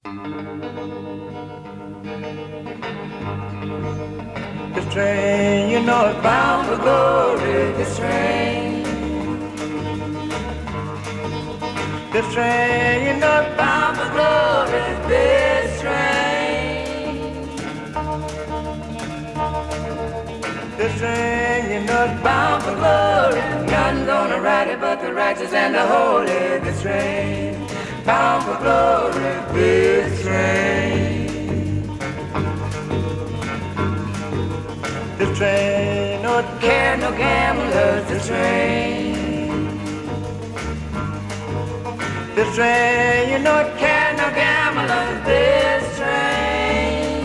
This train, you know it's bound for glory. This train. This train, you know it's bound for glory. This train. This train, you know it's bound for glory. None's gonna ride it but the righteous and the holy. This train, bound for glory. This train. This train, no care, no gamblers. This train. This train, you know it care, no gamblers. This train.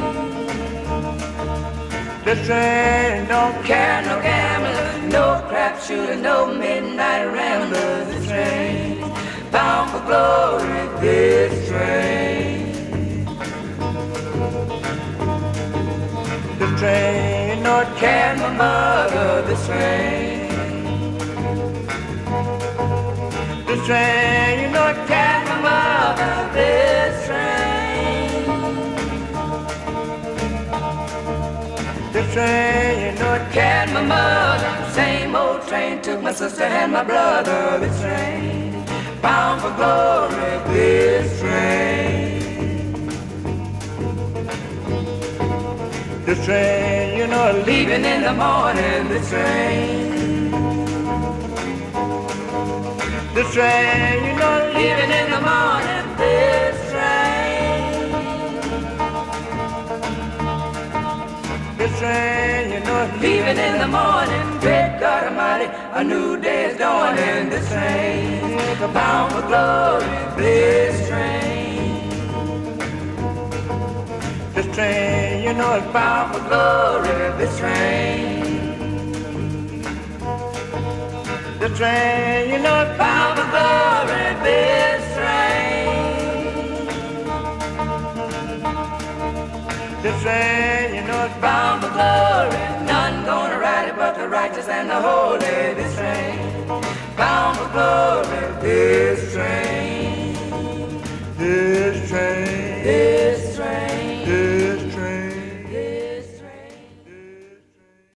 This train don't care, no gamblers. No crap shooters, no midnight ramblers. This train, bound for glory. This train. This train, no care, no mother. This train. This train, you know it can't my mother. This train. This train, you know it can't my mother. Same old train took my sister and my brother. This train, bound for glory. This train. This train, you know, leaving in the morning. This train. This train, you know, leaving in the morning. This train. This train, you know, leaving in the morning. Great God Almighty, a new day is dawning. This train, bound for glory. This train. This train, you know, it's bound for glory. This train. This train, you know, it's bound for glory. This train. This train, you know, it's bound for glory. None gonna ride it but the righteous and the holy. This train, bound for glory. This